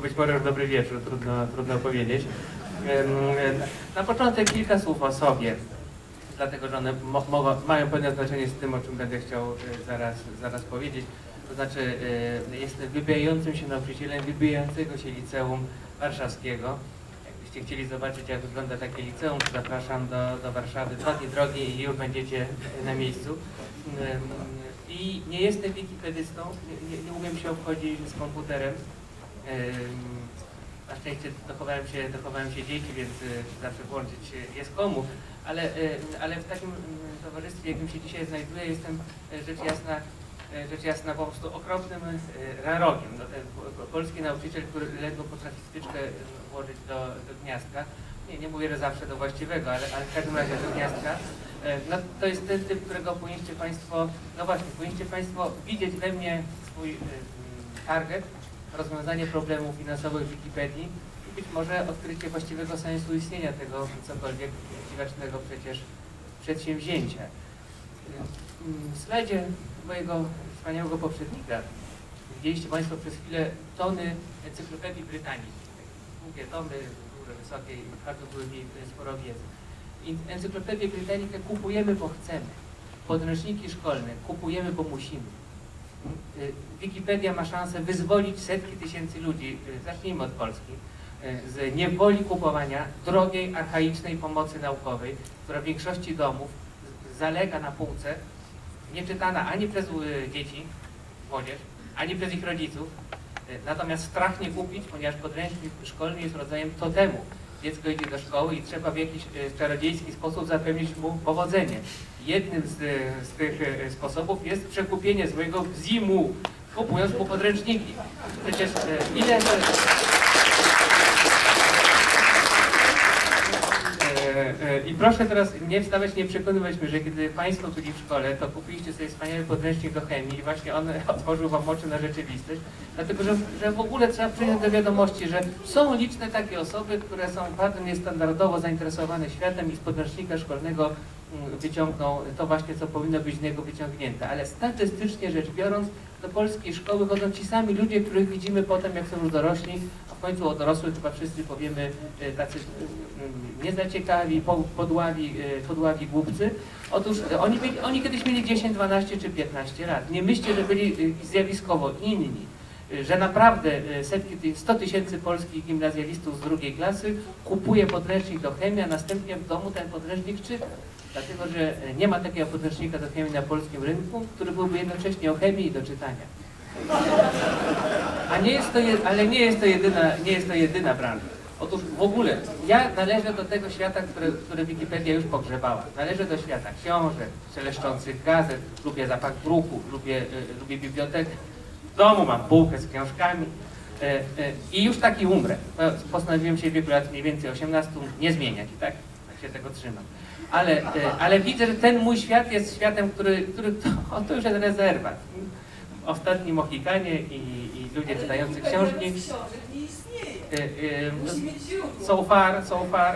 być może już dobry wieczór, trudno powiedzieć. Na początek kilka słów o sobie, dlatego że one mają pewne znaczenie z tym, o czym będę chciał zaraz powiedzieć. To znaczy, jestem wybijającym się nauczycielem wybijającego się liceum warszawskiego. Jakbyście chcieli zobaczyć, jak wygląda takie liceum, to zapraszam do Warszawy. 2 dni drogi i już będziecie na miejscu. I nie jestem wikipedystą, nie umiem się obchodzić z komputerem. Na szczęście dochowałem się dzieci, więc zawsze włączyć jest komu. Ale w takim towarzystwie, jakim się dzisiaj znajduję, jestem rzecz jasna po prostu okropnym rarogiem. No, ten polski nauczyciel, który ledwo potrafi spyczkę włożyć do gniazdka. Nie mówię, że zawsze do właściwego, ale w każdym razie do gniazdka. No, to jest ten typ, którego powinniście Państwo, no właśnie, powinniście Państwo widzieć we mnie swój target, rozwiązanie problemów finansowych w Wikipedii i być może odkrycie właściwego sensu istnienia tego cokolwiek dziwacznego przecież przedsięwzięcia. W slajdzie mojego wspaniałego poprzednika widzieliście Państwo przez chwilę tony Encyklopedii Brytanii. Mówię tomy, duże, wysokie i bardzo były w niej sporo wiedzy. Encyklopedię Brytanikę kupujemy, bo chcemy. Podręczniki szkolne kupujemy, bo musimy. Wikipedia ma szansę wyzwolić setki tysięcy ludzi, zacznijmy od Polski, z niewoli kupowania drogiej, archaicznej pomocy naukowej, która w większości domów zalega na półce, nie czytana ani przez dzieci, młodzież, ani przez ich rodziców. Natomiast strach nie kupić, ponieważ podręcznik szkolny jest rodzajem totemu. Dziecko idzie do szkoły i trzeba w jakiś czarodziejski sposób zapewnić mu powodzenie. Jednym z tych sposobów jest przekupienie złego ZIM-u, kupując mu podręczniki. Przecież ile to I proszę teraz nie wstawać, nie przekonywać mnie, że kiedy Państwo byli w szkole, to kupiliście sobie wspaniały podręcznik do chemii i właśnie on otworzył Wam oczy na rzeczywistość. Dlatego, że w ogóle trzeba przyjąć do wiadomości, że są liczne takie osoby, które są bardzo niestandardowo zainteresowane światem i z podręcznika szkolnego wyciągną to właśnie, co powinno być z niego wyciągnięte. Ale statystycznie rzecz biorąc, do polskiej szkoły chodzą ci sami ludzie, których widzimy potem, jak są już dorośli, a w końcu o dorosłych chyba wszyscy powiemy tacy niezaciekawi, podławi głupcy. Otóż oni kiedyś mieli 10, 12 czy 15 lat. Nie myślcie, że byli zjawiskowo inni, że naprawdę 100 tysięcy polskich gimnazjalistów z 2. klasy kupuje podręcznik do chemii, a następnie w domu ten podręcznik czyta. Dlatego, że nie ma takiego podręcznika do chemii na polskim rynku, który byłby jednocześnie o chemii i do czytania. Ale nie jest to jedyna branża. Otóż w ogóle ja należę do tego świata, który Wikipedia już pogrzebała. Należę do świata książek, szeleszczących gazet, lubię zapach druku, lubię bibliotekę. W domu mam półkę z książkami i już taki umrę. Postanowiłem się w wieku lat mniej więcej 18 nie zmieniać i tak się tego trzymam. Ale widzę, że ten mój świat jest światem, który to już jest rezerwat. Ostatni Mohikanie i ludzie czytający książki. So far.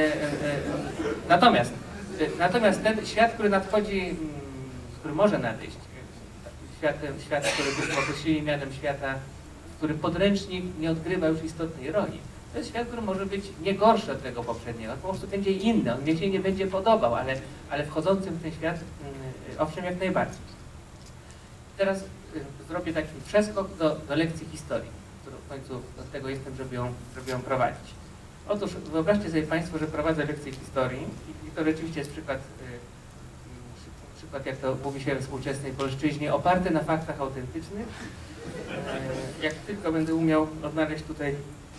Natomiast ten świat, który nadchodzi, który może nadejść, świat, który byśmy określili mianem świata, w którym podręcznik nie odgrywa już istotnej roli. To jest świat, który może być nie gorszy od tego poprzedniego, po prostu będzie inny, on mnie się nie będzie podobał, ale wchodzącym w ten świat, owszem, jak najbardziej. Teraz zrobię taki przeskok do lekcji historii, którą w końcu od tego jestem, żeby ją prowadzić. Otóż wyobraźcie sobie Państwo, że prowadzę lekcję historii i to rzeczywiście jest przykład, jak to mówi się we współczesnej polszczyźnie, oparty na faktach autentycznych. Jak tylko będę umiał odnaleźć tutaj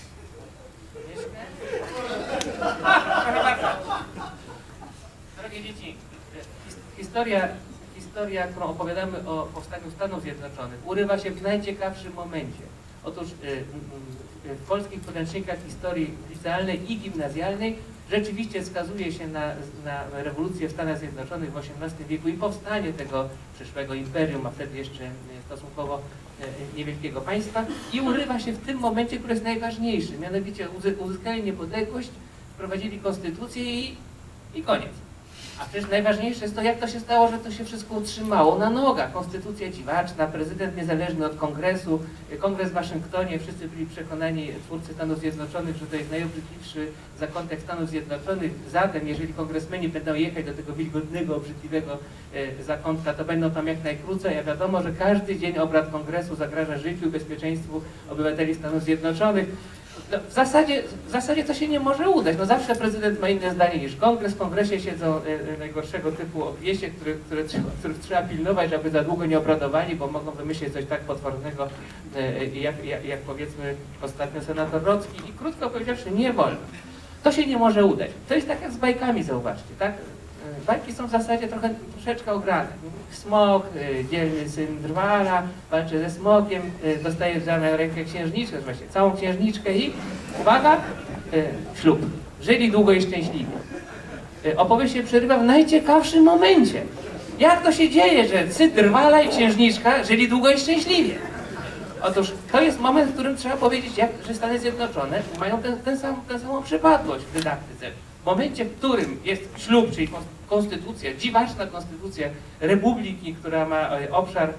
proszę bardzo. Drogie dzieci, historia, którą opowiadamy o powstaniu Stanów Zjednoczonych, urywa się w najciekawszym momencie. Otóż w polskich podręcznikach historii licealnej i gimnazjalnej rzeczywiście wskazuje się na rewolucję w Stanach Zjednoczonych w XVIII wieku i powstanie tego przyszłego imperium, a wtedy jeszcze stosunkowo niewielkiego państwa i urywa się w tym momencie, który jest najważniejszy, mianowicie uzyskali niepodległość, wprowadzili konstytucję i koniec. A przecież najważniejsze jest to, jak to się stało, że to się wszystko utrzymało na nogach. Konstytucja dziwaczna, prezydent niezależny od kongresu, kongres w Waszyngtonie, wszyscy byli przekonani, twórcy Stanów Zjednoczonych, że to jest najobrzydliwszy zakątek Stanów Zjednoczonych. Zatem, jeżeli kongresmeni będą jechać do tego wilgotnego, obrzydliwego zakątka, to będą tam jak najkrócej, a wiadomo, że każdy dzień obrad kongresu zagraża życiu i bezpieczeństwu obywateli Stanów Zjednoczonych. No, w zasadzie to się nie może udać. No zawsze prezydent ma inne zdanie niż kongres. W kongresie siedzą najgorszego typu obwiesie, których trzeba pilnować, żeby za długo nie obradowali, bo mogą wymyślić coś tak potwornego, jak powiedzmy ostatnio senator Rocki. I krótko powiedziawszy, nie wolno. To się nie może udać. To jest tak jak z bajkami, zauważcie, tak? Bajki są w zasadzie troszeczkę ograne. Smok, dzielny syn drwala, walczy ze smokiem, dostaje na rękę księżniczkę, właśnie całą księżniczkę i uwaga, ślub. Żyli długo i szczęśliwie. Opowieść się przerywa w najciekawszym momencie. Jak to się dzieje, że syn drwala i księżniczka żyli długo i szczęśliwie? Otóż to jest moment, w którym trzeba powiedzieć, że Stany Zjednoczone mają tę samą przypadłość w dydaktyce. W momencie, w którym jest ślub, czyli konstytucja, dziwaczna konstytucja republiki, która ma obszar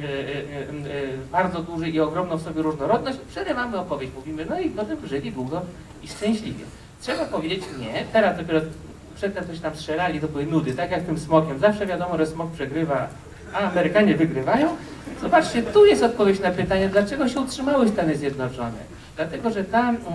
bardzo duży i ogromną w sobie różnorodność, przerywamy opowieść, mówimy, no i potem żyli długo i szczęśliwie. Trzeba powiedzieć nie, teraz dopiero przedtem coś tam strzelali, to były nudy, tak jak tym smokiem. Zawsze wiadomo, że smok przegrywa, a Amerykanie wygrywają. Zobaczcie, tu jest odpowiedź na pytanie, dlaczego się utrzymały Stany Zjednoczone. Dlatego, że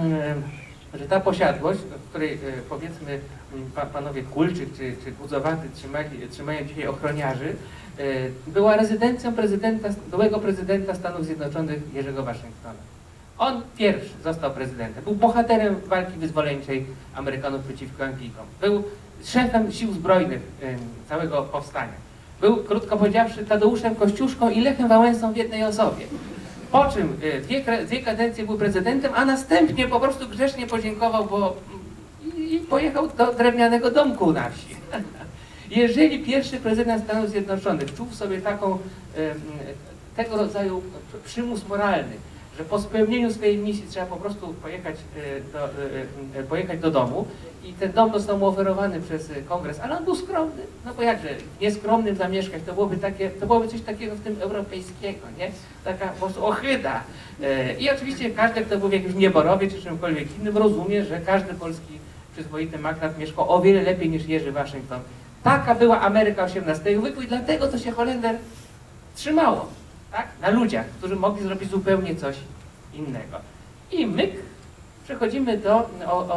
ta posiadłość, w której powiedzmy panowie Kulczyk czy Gudzowaty trzymają dzisiaj ochroniarzy, była rezydencją byłego prezydenta Stanów Zjednoczonych Jerzego Waszyngtona. On pierwszy został prezydentem, był bohaterem walki wyzwoleńczej Amerykanów przeciwko Anglikom. Był szefem sił zbrojnych całego powstania. Był, krótko powiedziawszy, Tadeuszem Kościuszką i Lechem Wałęsą w jednej osobie. Po czym dwie kadencje był prezydentem, a następnie po prostu grzecznie podziękował, i pojechał do drewnianego domku na wsi. Jeżeli pierwszy prezydent Stanów Zjednoczonych czuł w sobie tego rodzaju przymus moralny, że po spełnieniu swojej misji trzeba po prostu pojechać do domu i ten dom został mu oferowany przez kongres, ale on był skromny, no bo jakże nieskromnym zamieszkać, to byłoby coś takiego w tym europejskiego, nie? Taka po prostu ohyda. I oczywiście każdy, kto był w jakimś Nieborowie czy czymkolwiek innym, rozumie, że każdy polski przyzwoity magnat mieszkał o wiele lepiej niż Jerzy Waszyngton. Taka była Ameryka XVIII wieku i dlatego to się Holender trzymało, tak? Na ludziach, którzy mogli zrobić zupełnie coś innego. I myk, przechodzimy do,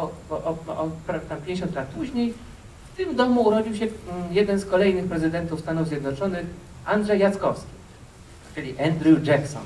tam 50 lat później, w tym domu urodził się jeden z kolejnych prezydentów Stanów Zjednoczonych, Andrzej Jackowski, czyli Andrew Jackson.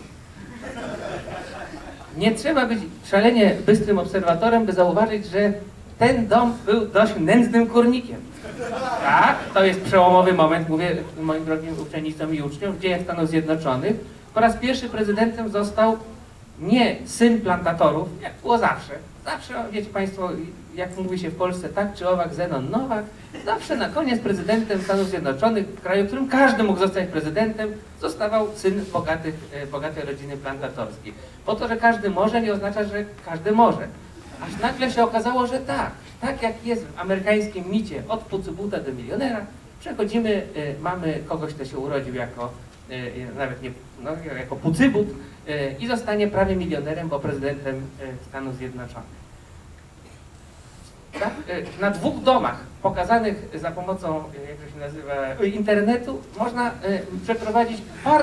Nie trzeba być szalenie bystrym obserwatorem, by zauważyć, że ten dom był dość nędznym kurnikiem. Tak, to jest przełomowy moment, mówię moim drogim uczennicom i uczniom, w dziejach Stanów Zjednoczonych. Po raz pierwszy prezydentem został nie syn plantatorów, jak było zawsze. Zawsze, wiecie Państwo, jak mówi się w Polsce, tak czy owak, Zenon Nowak, zawsze na koniec prezydentem Stanów Zjednoczonych, w kraju, w którym każdy mógł zostać prezydentem, zostawał syn bogatej rodziny plantatorskiej. Po to, że każdy może, nie oznacza, że każdy może. Aż nagle się okazało, że tak jak jest w amerykańskim micie od pucybuta do milionera, przechodzimy, mamy kogoś, kto się urodził jako, nawet nie, no, jako pucybut i zostanie prawie milionerem, bo prezydentem Stanów Zjednoczonych. Tak? Na 2 domach pokazanych za pomocą, jak to się nazywa, internetu można przeprowadzić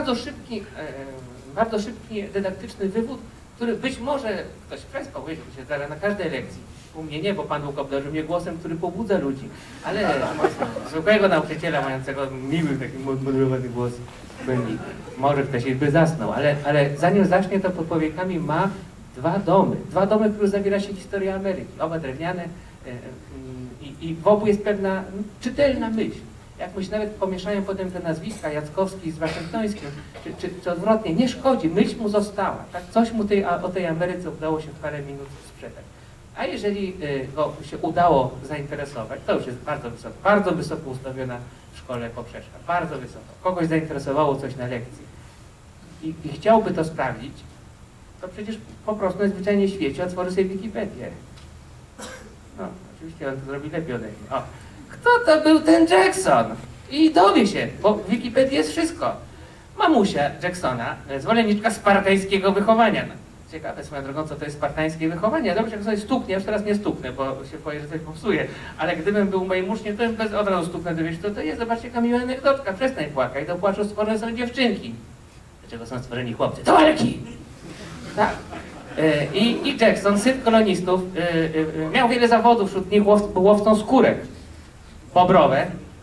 bardzo szybki dydaktyczny wywód, który być może ktoś przespał, wiecie, się zdarza na każdej lekcji. U mnie nie, bo Pan Bóg obdarzył mnie głosem, który pobudza ludzi, ale zwykłego nauczyciela mającego miły, taki moderowany głos, może ktoś by zasnął, ale zanim zacznie, to pod powiekami ma 2 domy. 2 domy, w których zawiera się historia Ameryki, oba drewniane i w obu jest pewna czytelna myśl. Jak myś nawet pomieszają potem te nazwiska, Jackowski z Waszyngtońskim, czy odwrotnie, nie szkodzi, myśl mu została. Tak? Coś mu o tej Ameryce udało się w parę minut sprzedać. A jeżeli go się udało zainteresować, to już jest bardzo wysoko ustawiona w szkole poprzeczka, bardzo wysoko. Kogoś zainteresowało coś na lekcji i chciałby to sprawdzić, to przecież po prostu najzwyczajniej w świecie otworzy sobie Wikipedię. No, oczywiście on to zrobi lepiej ode mnie. kto to był ten Jackson? I dowie się, bo w Wikipedii jest wszystko. Mamusia Jacksona, zwolenniczka spartańskiego wychowania. No, ciekawe swoją drogą, co to jest spartańskie wychowanie. Dobrze, jak sobie stuknie, ja już teraz nie stuknę, bo się boję, że coś popsuje. Ale gdybym był moim uczniem, to bym bez od razu stuknę, to wiesz, co to jest? Zobaczcie, jaka miła anegdotka, przestań płakać, do płaczu stworzone są dziewczynki. Dlaczego są stworzeni chłopcy? To walki! Tak. I Jackson, syn kolonistów, miał wiele zawodów, wśród nich był łowcą skórek, bobrowe,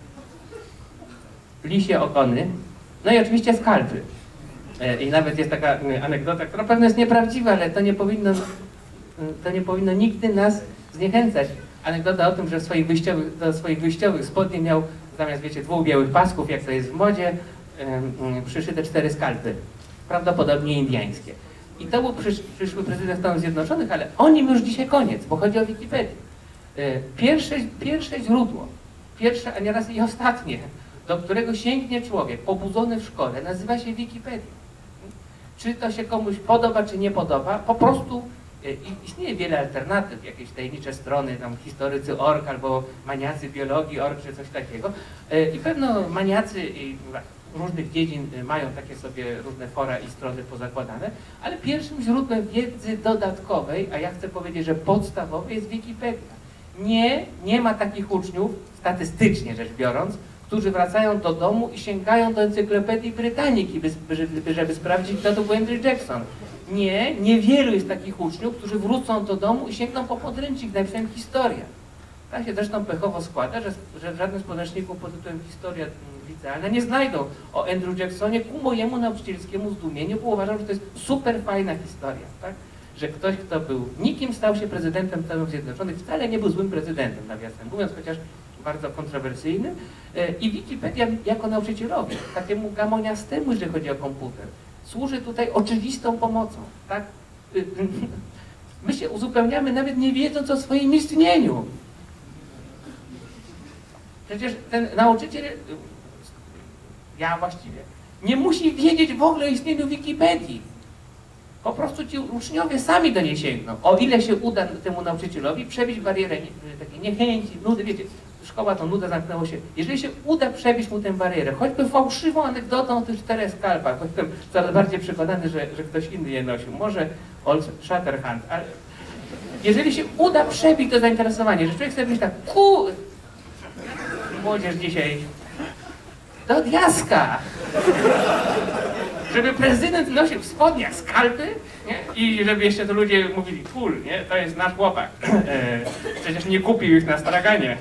lisie ogony, no i oczywiście skalpy. I nawet jest taka anegdota, która pewno jest nieprawdziwa, ale to nie powinno nigdy nas zniechęcać. Anegdota o tym, że do swoich wyjściowych spodni miał zamiast, wiecie, 2 białych pasków, jak to jest w modzie, przyszyte 4 skalpy, prawdopodobnie indyjskie. I to był przyszły prezydent Stanów Zjednoczonych, ale o nim już dzisiaj koniec, bo chodzi o Wikipedię. Pierwsze źródło, pierwsze, a nieraz i ostatnie, do którego sięgnie człowiek pobudzony w szkole, nazywa się Wikipedia. Czy to się komuś podoba, czy nie podoba, po prostu istnieje wiele alternatyw, jakieś tajemnicze strony, tam historycy.org albo maniacy biologii.org, czy coś takiego. I pewno maniacy różnych dziedzin mają takie sobie różne fora i strony pozakładane, ale pierwszym źródłem wiedzy dodatkowej, a ja chcę powiedzieć, że podstawowej, jest Wikipedia. Nie ma takich uczniów, statystycznie rzecz biorąc, którzy wracają do domu i sięgają do Encyklopedii Brytaniki, żeby sprawdzić, kto to był Andrew Jackson. Niewielu jest takich uczniów, którzy wrócą do domu i sięgną po podręcznik napisem Historia. Tak się zresztą pechowo składa, że w żadnym z podręczników pod tytułem Historia licealna nie znajdą o Andrew Jacksonie ku mojemu nauczycielskiemu zdumieniu, bo uważam, że to jest super fajna historia, tak? Że ktoś, kto był nikim, stał się prezydentem Stanów Zjednoczonych, wcale nie był złym prezydentem, nawiasem mówiąc, chociaż bardzo kontrowersyjnym. I Wikipedia jako nauczycielowi, takiemu gamoniastemu, jeżeli chodzi o komputer, służy tutaj oczywistą pomocą, tak? My się uzupełniamy nawet nie wiedząc o swoim istnieniu. Przecież ten nauczyciel, ja właściwie, nie musi wiedzieć w ogóle o istnieniu Wikipedii. Po prostu ci uczniowie sami do niej sięgną. O ile się uda temu nauczycielowi przebić barierę takiej niechęci, nudy, wiecie, szkoła to nuda, zamknęło się. Jeżeli się uda przebić mu tę barierę, choćby fałszywą anegdotą o tych 4 skalpach, choć jestem coraz bardziej przekonany, że ktoś inny je nosił, może Old Shatterhand, ale jeżeli się uda przebić to zainteresowanie, że człowiek sobie myśli tak, młodzież dzisiaj, do diaska, żeby prezydent nosił w spodniach skalpy, nie? I żeby jeszcze to ludzie mówili, nie? To jest nasz chłopak, przecież nie kupił ich na straganie.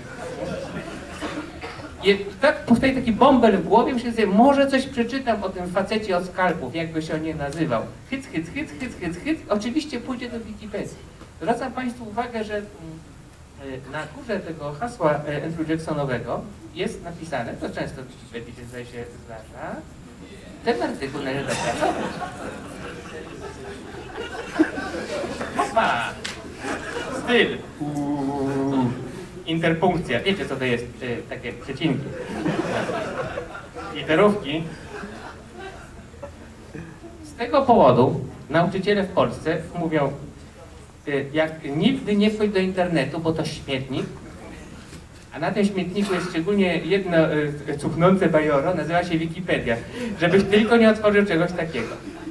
I tak powstaje taki bąbel w głowie, myślę sobie, może coś przeczytam o tym facecie od skalpów, jakby się on nie nazywał. Hyc. Oczywiście pójdzie do Wikipedii. Zwracam Państwu uwagę, że na górze tego hasła Andrew Jacksonowego jest napisane, to często w Wikipedii się zdaje się zdarza, ten artykuł należy dopracować. Opa! Styl. Interpunkcja. Wiecie, co to jest? Takie przecinki. Literówki. Z tego powodu nauczyciele w Polsce mówią, jak nigdy nie wchodź do internetu, bo to śmietnik, a na tym śmietniku jest szczególnie jedno cuchnące bajoro, nazywa się Wikipedia, żebyś tylko nie otworzył czegoś takiego.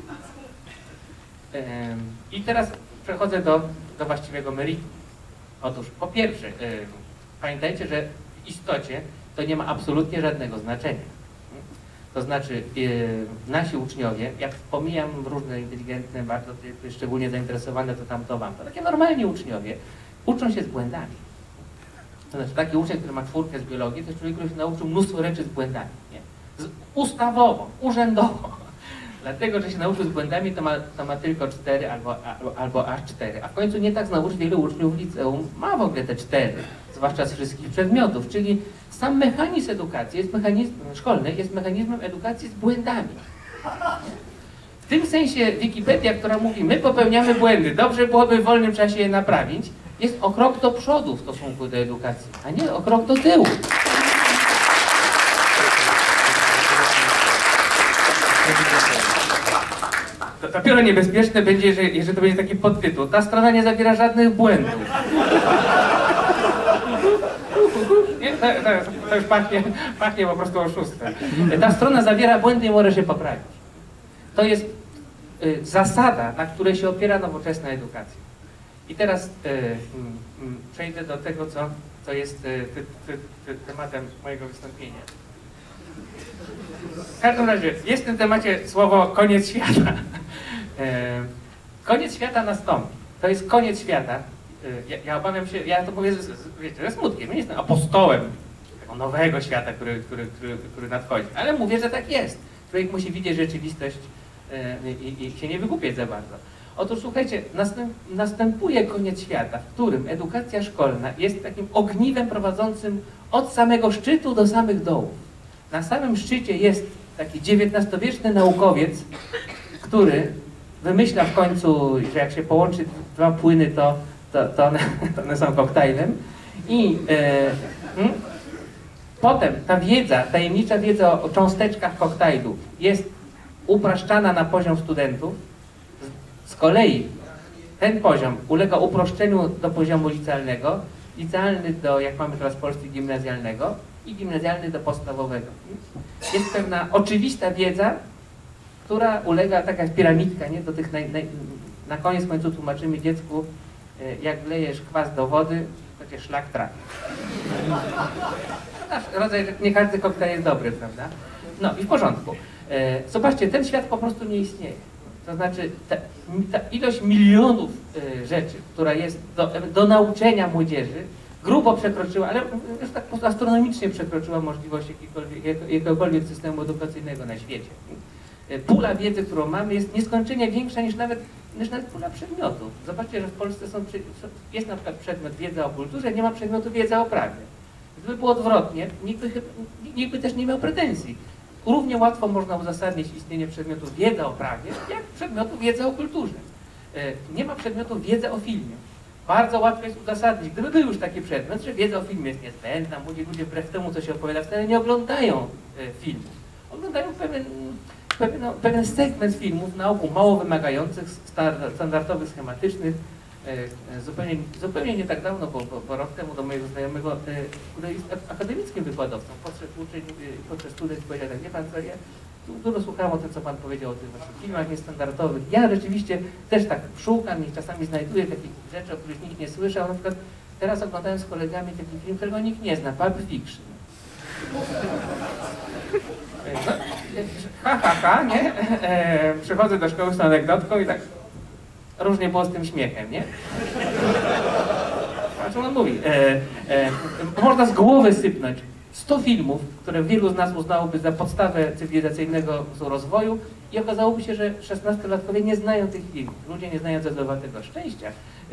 I teraz przechodzę do właściwego meritum. Otóż, po pierwsze, pamiętajcie, że w istocie to nie ma absolutnie żadnego znaczenia. To znaczy, nasi uczniowie, jak pomijam różne inteligentne, bardzo szczególnie zainteresowane, to wam, to takie normalni uczniowie uczą się z błędami. To znaczy, taki uczeń, który ma 4 z biologii, to jest człowiek, który się nauczył mnóstwo rzeczy z błędami. Nie? Ustawowo, urzędowo. Dlatego, że się nauczył z błędami, to ma tylko 4 albo aż 4. A w końcu nie tak znowuż wielu uczniów w liceum ma w ogóle te 4, zwłaszcza z wszystkich przedmiotów. Czyli sam mechanizm edukacji, szkolny jest mechanizmem edukacji z błędami. W tym sensie Wikipedia, która mówi, my popełniamy błędy, dobrze byłoby w wolnym czasie je naprawić, jest o krok do przodu w stosunku do edukacji, a nie o krok do tyłu. To dopiero niebezpieczne będzie, jeżeli to będzie taki podtytuł. Ta strona nie zawiera żadnych błędów. Nie? to już pachnie po prostu oszustwem. Ta strona zawiera błędy i może się poprawić. To jest zasada, na której się opiera nowoczesna edukacja. I teraz przejdę do tego, co jest tematem mojego wystąpienia. W każdym razie jest w tym temacie słowo koniec świata. Koniec świata nastąpi. To jest koniec świata. Ja obawiam się, ja to mówię ze smutkiem. Ja nie jestem apostołem tego nowego świata, który nadchodzi. Ale mówię, że tak jest. Człowiek musi widzieć rzeczywistość i się nie wygłupiać za bardzo. Otóż słuchajcie, następuje koniec świata, w którym edukacja szkolna jest takim ogniwem prowadzącym od samego szczytu do samych dołów. Na samym szczycie jest taki XIX-wieczny naukowiec, który wymyśla w końcu, że jak się połączy dwa płyny, to one są koktajlem. I potem ta wiedza, tajemnicza wiedza o cząsteczkach koktajlu jest upraszczana na poziom studentów. Z kolei ten poziom ulega uproszczeniu do poziomu licealnego, licealny do, jak mamy teraz w Polsce, gimnazjalnego i gimnazjalny do podstawowego. Jest pewna oczywista wiedza, która ulega, taka piramidka, nie? Do tych na koniec końców tłumaczymy dziecku, jak wlejesz kwas do wody, to cię szlak trafi. Rodzaj, nie każdy koktajl jest dobry, prawda? No i w porządku. Zobaczcie, ten świat po prostu nie istnieje. To znaczy ta ilość milionów rzeczy, która jest do nauczenia młodzieży, grubo przekroczyła, ale już tak astronomicznie przekroczyła możliwość jakiegokolwiek systemu edukacyjnego na świecie. Pula wiedzy, którą mamy, jest nieskończenie większa niż nawet pula przedmiotów. Zobaczcie, że w Polsce jest na przykład przedmiot wiedza o kulturze, nie ma przedmiotu wiedza o prawie. Gdyby było odwrotnie, nikt by też nie miał pretensji. Równie łatwo można uzasadnić istnienie przedmiotu wiedza o prawie, jak przedmiotu wiedza o kulturze. Nie ma przedmiotu wiedza o filmie. Bardzo łatwo jest uzasadnić, gdyby był już taki przedmiot, że wiedza o filmie jest niezbędna, młodzi ludzie wbrew temu, co się opowiada, wcale nie oglądają filmów. Oglądają pewien segment filmów na ogół mało wymagających, standardowych, schematycznych. Zupełnie nie tak dawno, bo rok temu do mojego znajomego, który jest akademickim wykładowcą, podszedł uczeń, podczas student powiedział tak, wie pan co, ja dużo słuchałem o tym, co pan powiedział o tych właśnie filmach niestandardowych. Ja rzeczywiście też tak szukam i czasami znajduję takich rzeczy, o których nikt nie słyszał. Na przykład teraz oglądałem z kolegami taki film, którego nikt nie zna, Pulp Fiction. No, nie? Przychodzę do szkoły z tą anegdotką i tak różnie było z tym śmiechem, nie? A co on mówi? Można z głowy sypnąć 100 filmów, które wielu z nas uznałoby za podstawę cywilizacyjnego rozwoju i okazałoby się, że 16-latkowie nie znają tych filmów. Ludzie nie znają Zezowatego Szczęścia,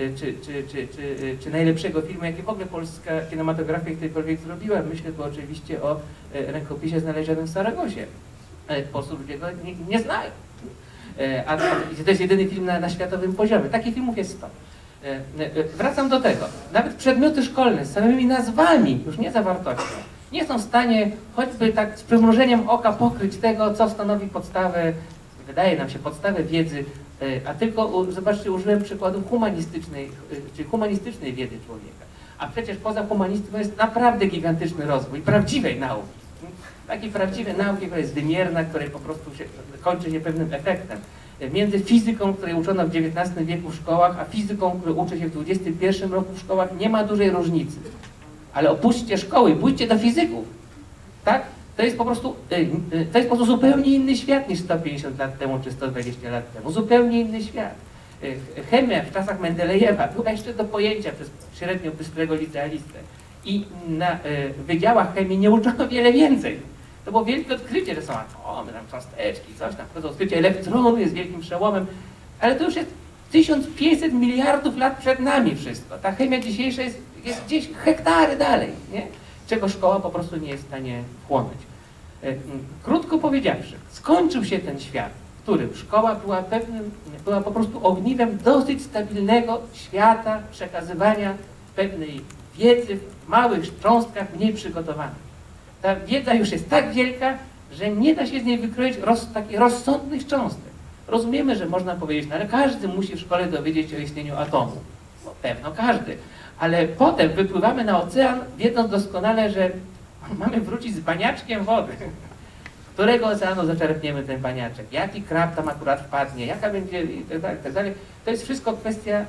czy najlepszego filmu, jaki w ogóle polska kinematografia kiedykolwiek zrobiła. Myślę tu oczywiście o Rękopisie znalezionym w Saragosie. Po prostu ludzie go nie znają. A to jest jedyny film na światowym poziomie. Takich filmów jest 100. Wracam do tego. Nawet przedmioty szkolne z samymi nazwami, już nie zawartością, nie są w stanie choćby tak z przymrużeniem oka pokryć tego, co stanowi podstawę, wydaje nam się, podstawę wiedzy, a tylko, zobaczcie, użyłem przykładu humanistycznej wiedzy człowieka. A przecież poza humanistyką jest naprawdę gigantyczny rozwój prawdziwej nauki. Takiej prawdziwej nauki, która jest wymierna, której po prostu się kończy się pewnym efektem. Między fizyką, której uczono w XIX wieku w szkołach, a fizyką, której uczy się w XXI roku w szkołach, nie ma dużej różnicy. Ale opuśćcie szkoły, pójdźcie do fizyków. Tak? To jest po prostu zupełnie inny świat niż 150 lat temu czy 120 lat temu. Zupełnie inny świat. Chemia w czasach Mendelejewa była jeszcze do pojęcia przez średnio bysтрego licealistę. I na wydziałach chemii nie uczono wiele więcej. To było wielkie odkrycie, że są atomy, tam cząsteczki, coś tam. To odkrycie elektronu jest wielkim przełomem. Ale to już jest 1500 miliardów lat przed nami wszystko. Ta chemia dzisiejsza jest gdzieś hektary dalej, nie? Czego szkoła po prostu nie jest w stanie wchłonąć. Krótko powiedziawszy, skończył się ten świat, w którym szkoła była po prostu ogniwem dosyć stabilnego świata przekazywania pewnej wiedzy w małych cząstkach mniej przygotowanych. Ta wiedza już jest tak wielka, że nie da się z niej wykroić takich rozsądnych cząstek. Rozumiemy, że można powiedzieć, no ale każdy musi w szkole dowiedzieć się o istnieniu atomu. No, pewno każdy. Ale potem wypływamy na ocean, wiedząc doskonale, że mamy wrócić z baniaczkiem wody. Którego oceanu zaczerpniemy ten baniaczek? Jaki krab tam akurat wpadnie? Jaka będzie i tak dalej, tak dalej. To jest wszystko kwestia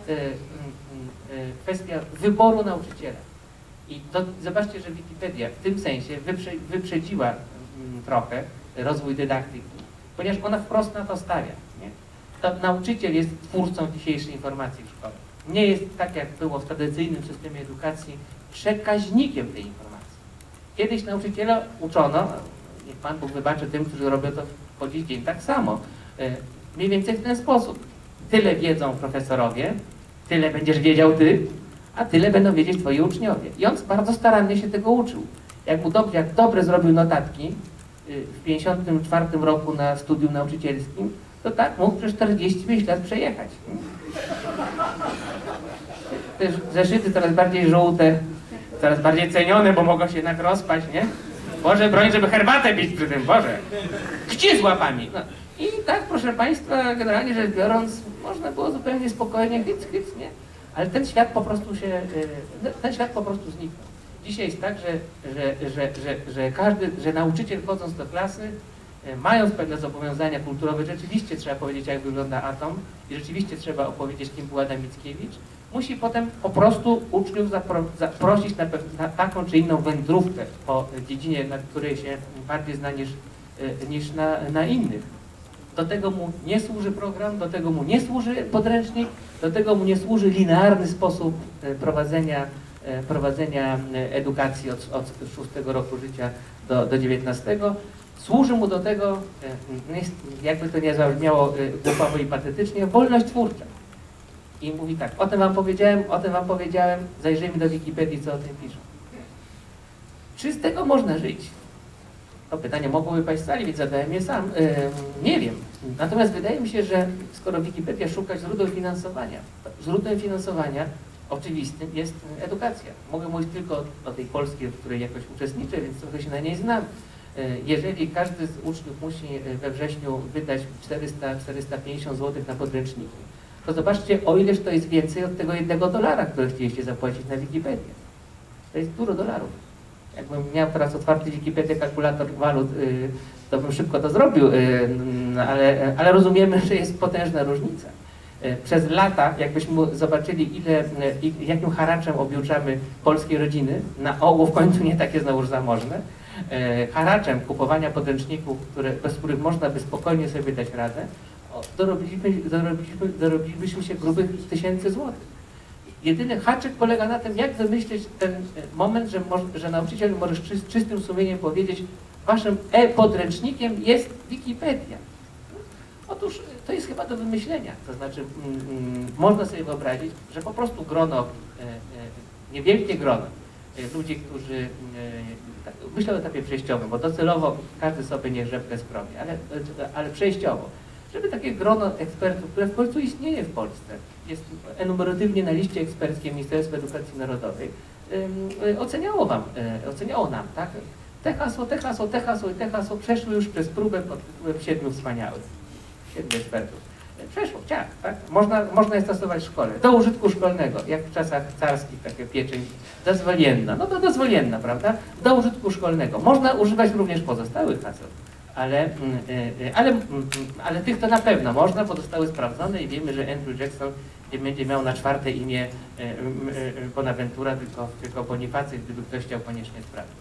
wyboru nauczyciela. I to, zobaczcie, że Wikipedia w tym sensie wyprzedziła trochę rozwój dydaktyki, ponieważ ona wprost na to stawia. Nie? To nauczyciel jest twórcą dzisiejszej informacji w szkole. Nie jest tak, jak było w tradycyjnym systemie edukacji, przekaźnikiem tej informacji. Kiedyś nauczyciela uczono, niech Pan Bóg wybaczy tym, którzy robią to po dziś dzień tak samo, mniej więcej w ten sposób. Tyle wiedzą profesorowie, tyle będziesz wiedział ty, a tyle będą wiedzieć twoi uczniowie. I on bardzo starannie się tego uczył. Jak dobre zrobił notatki w 1954 roku na studium nauczycielskim, to tak mógł przez 45 lat przejechać. Te zeszyty coraz bardziej żółte, coraz bardziej cenione, bo mogą się jednak rozpaść, nie? Boże, broń, żeby herbatę pić przy tym, Boże. Kci z łapami. No. I tak, proszę Państwa, generalnie rzecz biorąc, można było zupełnie spokojnie, hyc, nie? Ale ten świat po prostu zniknął. Dzisiaj jest tak, że nauczyciel chodząc do klasy, mając pewne zobowiązania kulturowe, rzeczywiście trzeba powiedzieć, jak wygląda atom i rzeczywiście trzeba opowiedzieć, kim był Adam Mickiewicz, musi potem po prostu uczniów zaprosić na taką czy inną wędrówkę po dziedzinie, na której się bardziej zna niż na innych. Do tego mu nie służy program, do tego mu nie służy podręcznik, do tego mu nie służy linearny sposób prowadzenia edukacji od 6 roku życia do 19. Służy mu do tego, jakby to nie zabrzmiało głupawo i patetycznie, wolność twórcza. I mówi tak, o tym wam powiedziałem, zajrzyjmy do Wikipedii, co o tym piszą. Czy z tego można żyć? To pytanie mogłoby paść z sali, więc zadałem je sam. Nie wiem. Natomiast wydaje mi się, że skoro Wikipedia szuka źródłem finansowania oczywistym jest edukacja. Mogę mówić tylko o tej polskiej, w której jakoś uczestniczę, więc trochę się na niej znam. Jeżeli każdy z uczniów musi we wrześniu wydać 400-450 zł na podręczniki, to zobaczcie, o ileż to jest więcej od tego $1, który chcieliście zapłacić na Wikipedię. To jest dużo dolarów. Jakbym miał teraz otwarty Wikipedię, kalkulator walut, to bym szybko to zrobił, ale rozumiemy, że jest potężna różnica. Przez lata, jakbyśmy zobaczyli, jakim haraczem objuczamy polskie rodziny, na ogół w końcu nie takie znowuż zamożne, haraczem kupowania podręczników, bez których można by spokojnie sobie dać radę, dorobilibyśmy się grubych 1000 złotych. Jedyny haczyk polega na tym, jak wymyślić ten moment, że nauczyciel może z czystym sumieniem powiedzieć, waszym e-podręcznikiem jest Wikipedia. Otóż to jest chyba do wymyślenia. To znaczy, można sobie wyobrazić, że po prostu grono, niewielkie grono ludzi, którzy, myślę o etapie przejściowym, bo docelowo każdy sobie niech rzepkę skrobi, ale przejściowo, żeby takie grono ekspertów, które w końcu istnieje w Polsce, jest enumeratywnie na liście eksperckiej Ministerstwa Edukacji Narodowej, oceniało nam, tak? Te hasło przeszły już przez próbę pod tytułem 7 wspaniałych. 7 ekspertów. Przeszło, ciach, tak? Można je stosować w szkole. Do użytku szkolnego, jak w czasach carskich, takie pieczęć dozwolienna. No to dozwolienna, prawda? Do użytku szkolnego. Można używać również pozostałych haseł, ale tych to na pewno można, bo zostały sprawdzone i wiemy, że Andrew Jackson nie będzie miał na 4. imię Bonaventura, tylko Bonifacy, gdyby ktoś chciał koniecznie sprawdzić.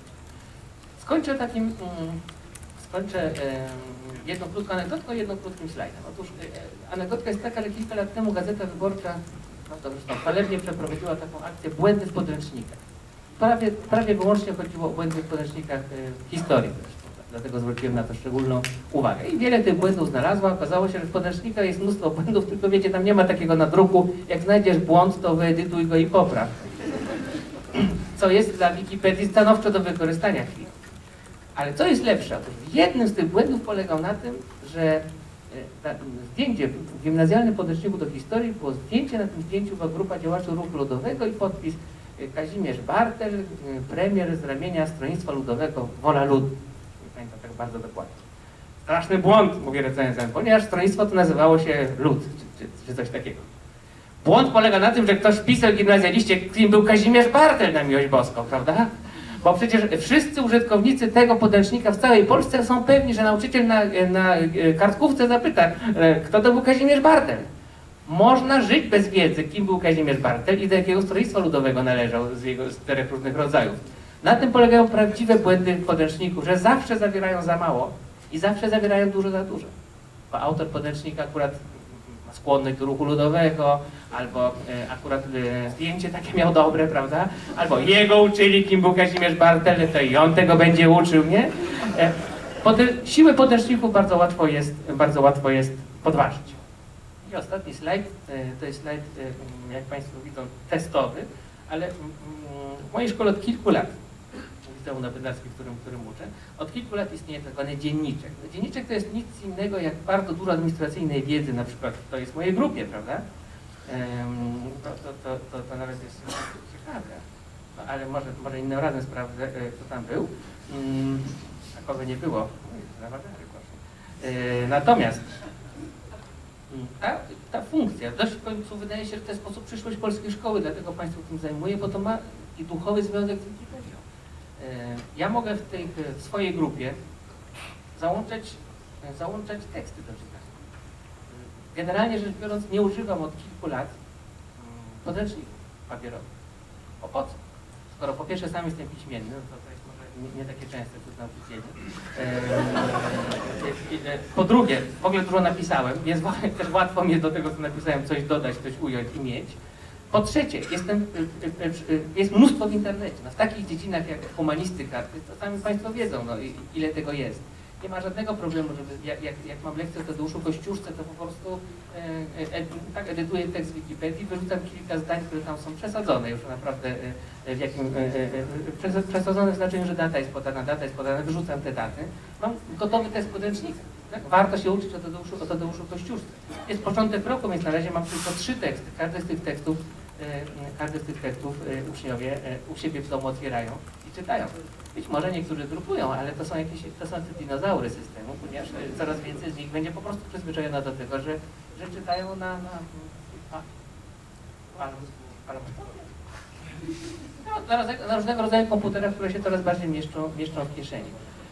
Skończę jedną krótką anegdotką, jedną krótkim slajdem. Otóż anegdotka jest taka, że kilka lat temu Gazeta Wyborcza, no to zresztą chwalebnie przeprowadziła taką akcję błędy w podręcznikach. Prawie wyłącznie chodziło o błędy w podręcznikach historii zresztą, dlatego zwróciłem na to szczególną uwagę. I wiele tych błędów znalazła. Okazało się, że w podręcznikach jest mnóstwo błędów, tylko wiecie, tam nie ma takiego nadruku, jak znajdziesz błąd, to wyedytuj go i popraw. Co jest dla Wikipedii stanowczo do wykorzystania chwili. Ale co jest lepsze? Otóż jednym z tych błędów polegał na tym, że zdjęcie w gimnazjalnym podręczniku do historii było zdjęcie, na tym zdjęciu była grupa działaczy ruchu ludowego i podpis Kazimierz Bartel, premier z ramienia Stronnictwa Ludowego Wola Ludu. Nie pamiętam tak bardzo dokładnie. Straszny błąd, mówi recenzent, ponieważ stronnictwo to nazywało się Lud, czy coś takiego. Błąd polega na tym, że ktoś wpisał gimnazjaliście, kim był Kazimierz Bartel na miłość boską, prawda? Bo przecież wszyscy użytkownicy tego podręcznika w całej Polsce są pewni, że nauczyciel na kartkówce zapyta, kto to był Kazimierz Bartel. Można żyć bez wiedzy, kim był Kazimierz Bartel i do jakiego stronnictwa ludowego należał z jego 4 różnych rodzajów. Na tym polegają prawdziwe błędy podręczników, że zawsze zawierają za mało i zawsze zawierają dużo za dużo. Bo autor podręcznika akurat ma skłonność do ruchu ludowego, albo akurat zdjęcie takie miał dobre, prawda? Albo jego uczyli, kim był Kazimierz Bartel, to i on tego będzie uczył, nie? Siłę podręczników bardzo łatwo jest podważyć. I ostatni slajd, to jest slajd, jak Państwo widzą, testowy, ale w mojej szkole od kilku lat, w Liceum Nowopedarskim, którym uczę, od kilku lat istnieje tak zwany dzienniczek. Dzienniczek to jest nic innego jak bardzo dużo administracyjnej wiedzy, na przykład to jest w mojej grupie, prawda? To nawet jest ciekawe, no, ale może innym razem sprawdzę, kto tam był, a kogo nie było. Natomiast ta funkcja, dość w końcu wydaje się, że to jest sposób przyszłość polskiej szkoły, dlatego Państwu tym zajmuję, bo to ma i duchowy związek z Wikipedią. Ja mogę w swojej grupie załączać teksty do czytania. Generalnie rzecz biorąc, nie używam od kilku lat podręczników papierowych. Po co? Skoro po pierwsze sam jestem piśmienny, no to jest może nie takie częste wśród nauczycieli. Po drugie, w ogóle dużo napisałem, więc też łatwo mi jest do tego, co napisałem, coś dodać, coś ująć i mieć. Po trzecie, jest mnóstwo w internecie. No, w takich dziedzinach jak humanistyka, to sami Państwo wiedzą, no, ile tego jest. Nie ma żadnego problemu, żeby jak mam lekcję o Tadeuszu Kościuszce, to po prostu tak edytuję tekst z Wikipedii, wyrzucam kilka zdań, które tam są przesadzone już naprawdę w jakim przesadzone w znaczeniu, że data jest podana, wyrzucam te daty. Mam gotowy tekst podręcznika. Tak? Warto się uczyć o Tadeuszu Kościuszce. Jest początek roku, więc na razie mam tylko 3 teksty. Każdy z tych tekstów uczniowie u siebie w domu otwierają i czytają. Być może niektórzy drukują, ale to są te dinozaury systemu, ponieważ coraz więcej z nich będzie po prostu przyzwyczajona do tego, że czytają na różnego rodzaju komputerach, które się coraz bardziej mieszczą w kieszeni.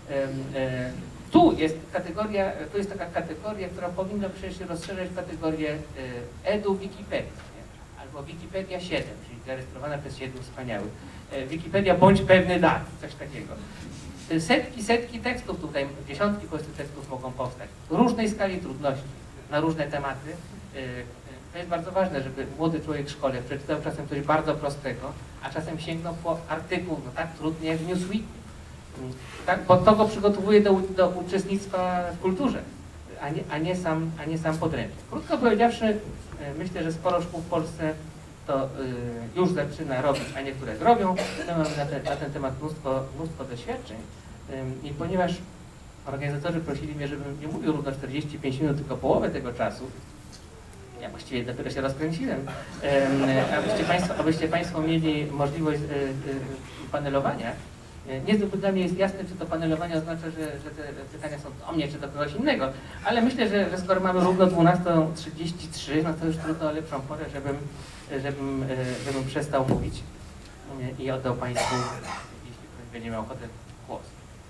Tu jest taka kategoria, która powinna przecież się rozszerzać w kategorię Edu Wikipedia, albo Wikipedia 7, czyli zarejestrowana przez 7 wspaniałych. Wikipedia bądź pewny dat, coś takiego. Setki tekstów tutaj, dziesiątki po prostu tekstów mogą powstać. W różnej skali trudności, na różne tematy. To jest bardzo ważne, żeby młody człowiek w szkole przeczytał czasem coś bardzo prostego, a czasem sięgnął po artykuł, no tak trudny jak Newsweek. Tak, bo to go przygotowuje do uczestnictwa w kulturze, a nie sam podręcznik. Krótko powiedziawszy, myślę, że sporo szkół w Polsce to już zaczyna robić, a niektóre robią. My mamy na ten temat mnóstwo doświadczeń. I ponieważ organizatorzy prosili mnie, żebym nie mówił równo 45 minut, tylko połowę tego czasu, ja właściwie dopiero się rozkręciłem, abyście Państwo mieli możliwość panelowania. Niezwykle dla mnie jest jasne, czy to panelowanie oznacza, że te pytania są do mnie, czy do kogoś innego, ale myślę, że skoro mamy równo 12:33, no to już trudno o lepszą porę, żebym przestał mówić i oddał Państwu, jeśli ktoś będzie miał ochotę, głos.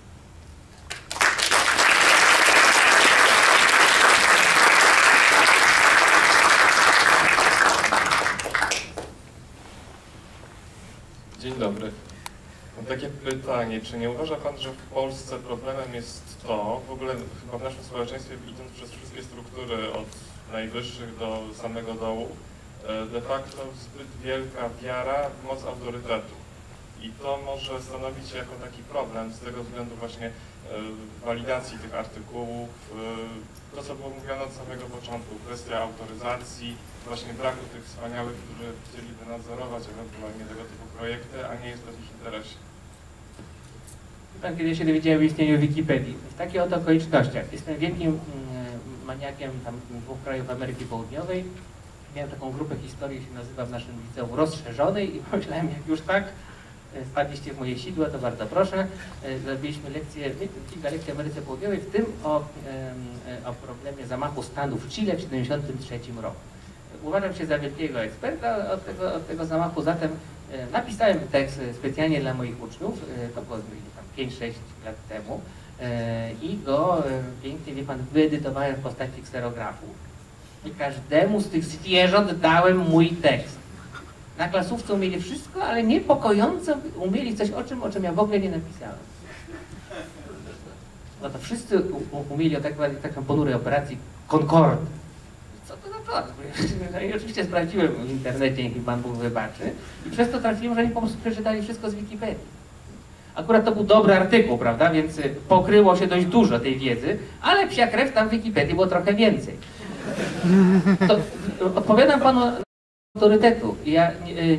Dzień dobry. Mam takie pytanie, czy nie uważa Pan, że w Polsce problemem jest to, w ogóle chyba w naszym społeczeństwie, idąc przez wszystkie struktury od najwyższych do samego dołu, de facto zbyt wielka wiara w moc autorytetu. I to może stanowić jako taki problem z tego względu właśnie walidacji tych artykułów, to co było mówione od samego początku, kwestia autoryzacji, właśnie braku tych wspaniałych, którzy chcieliby nadzorować ewentualnie tego typu projekty, a nie jest to w ich interesie. Pan, kiedy się dowiedziałem o istnieniu Wikipedii, w takich oto okolicznościach, jestem wielkim maniakiem tam 2 krajów Ameryki Południowej, miałem taką grupę historii, się nazywa w naszym liceum rozszerzonej i pomyślałem, jak już tak wpadliście w moje sidła, to bardzo proszę. Zrobiliśmy kilka lekcji w Ameryce Południowej, w tym o problemie zamachu stanu w Chile w 1973 roku. uważam się za wielkiego eksperta od tego zamachu, zatem napisałem tekst specjalnie dla moich uczniów, to było tam 5-6 lat temu i go pięknie, wie pan, wyedytowałem w postaci kserografu i każdemu z tych zwierząt dałem mój tekst. Na klasówce umieli wszystko, ale niepokojąco umieli coś o czym ja w ogóle nie napisałem. No to wszyscy umieli o taką ponurej operacji Concorde. Co to za to? No i oczywiście sprawdziłem w internecie, niech mi Pan Bóg wybaczy. I przez to trafiłem, że oni po prostu przeczytali wszystko z Wikipedii. Akurat to był dobry artykuł, prawda, więc pokryło się dość dużo tej wiedzy, ale psia krew tam w Wikipedii było trochę więcej. To odpowiadam Panu autorytetu. Ja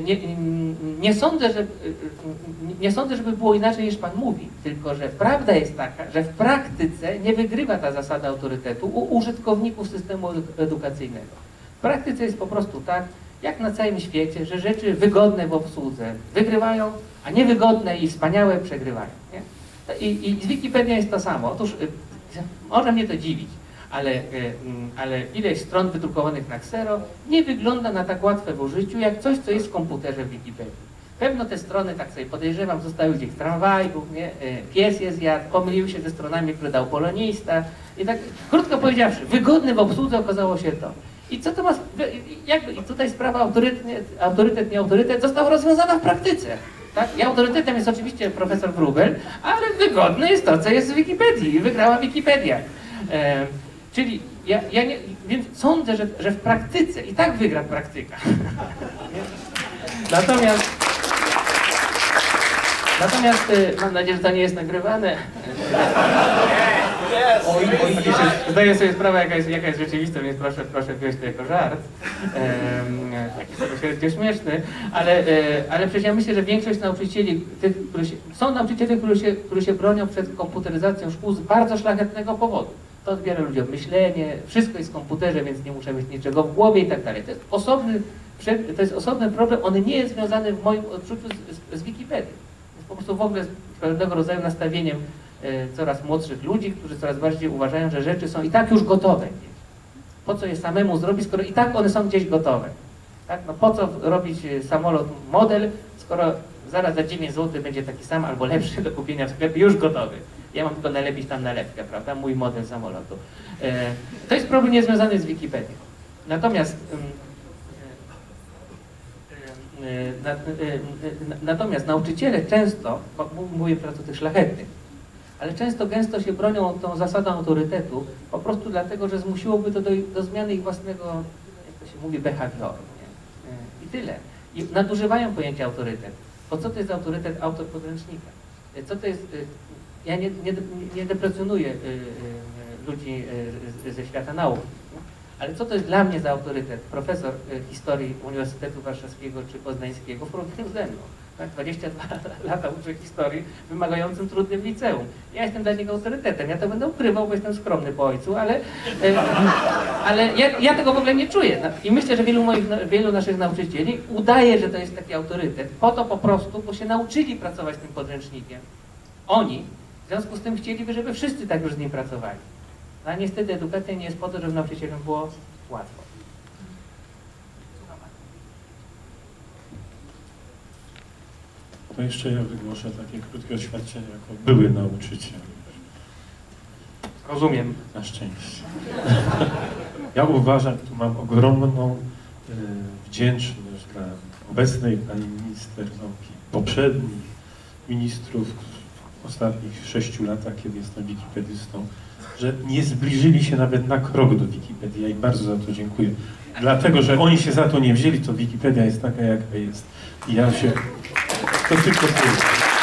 nie sądzę, żeby było inaczej niż Pan mówi, tylko że prawda jest taka, że w praktyce nie wygrywa ta zasada autorytetu u użytkowników systemu edukacyjnego. W praktyce jest po prostu tak, jak na całym świecie, że rzeczy wygodne w obsłudze wygrywają, a niewygodne i wspaniałe przegrywają. Nie? I z Wikipedia jest to samo. Otóż może mnie to dziwić, ale ileś stron wydrukowanych na ksero nie wygląda na tak łatwe w użyciu, jak coś, co jest w komputerze w Wikipedii. Pewno te strony, tak sobie podejrzewam, zostały gdzieś w tramwaju, nie? Pies je zjadł, pomylił się ze stronami, które dał polonista. I tak, krótko powiedziawszy, wygodny w obsłudze okazało się to. I co to ma, i tutaj sprawa autorytet, nie autorytet została rozwiązana w praktyce. Tak? I autorytetem jest oczywiście profesor Wróbel, ale wygodne jest to, co jest w Wikipedii i wygrała Wikipedia. Czyli więc sądzę, że w praktyce i tak wygra praktyka. Natomiast mam nadzieję, że to nie jest nagrywane. Zdaję sobie sprawę, jaka jest rzeczywistość, więc proszę wziąć to jako żart. Taki średnio śmieszny, ale przecież ja myślę, że większość nauczycieli, są nauczyciele, którzy się bronią przed komputeryzacją szkół z bardzo szlachetnego powodu. To odbiera ludziom myślenie, wszystko jest w komputerze, więc nie muszę mieć niczego w głowie i tak dalej. To jest osobny problem, on nie jest związany w moim odczuciu z Wikipedią. Jest po prostu w ogóle z pewnego rodzaju nastawieniem coraz młodszych ludzi, którzy coraz bardziej uważają, że rzeczy są i tak już gotowe. Po co je samemu zrobić, skoro i tak one są gdzieś gotowe? Tak? No po co robić samolot model, skoro zaraz za 9 zł będzie taki sam albo lepszy do kupienia w sklepie, już gotowy. Ja mam tylko nalepić tam nalewkę, prawda? Mój model samolotu. To jest problem niezwiązany z Wikipedią. Natomiast nauczyciele często, mówię teraz o tych szlachetnych, ale często się bronią tą zasadą autorytetu po prostu dlatego, że zmusiłoby to do zmiany ich własnego, jak to się mówi, behawioru. I tyle. I nadużywają pojęcia autorytet. Bo co to jest autorytet autor podręcznika? Co to jest... Ja nie deprecjonuję ludzi ze świata nauk, ale co to jest dla mnie za autorytet? Profesor historii Uniwersytetu Warszawskiego czy Poznańskiego w porównaniu ze mną. Tak? 22 lata uczę historii w wymagającym trudnym liceum. Ja jestem dla niego autorytetem. Ja to będę ukrywał, bo jestem skromny po ojcu, ale ja tego w ogóle nie czuję. I myślę, że wielu naszych nauczycieli udaje, że to jest taki autorytet, po to po prostu, bo się nauczyli pracować z tym podręcznikiem. Oni w związku z tym chcieliby, żeby wszyscy tak już z nim pracowali. No, a niestety edukacja nie jest po to, żeby nauczycielom było łatwo. To jeszcze ja wygłoszę takie krótkie oświadczenie jako były nauczyciel. Rozumiem. Na szczęście. Ja uważam, tu mam ogromną wdzięczność dla obecnej pani minister nauki, poprzednich ministrów w ostatnich 6 latach, kiedy jestem wikipedystą, że nie zbliżyli się nawet na krok do Wikipedii. Ja im bardzo za to dziękuję. Dlatego, że oni się za to nie wzięli, to Wikipedia jest taka, jaka jest. I ja się... To tylko tyle.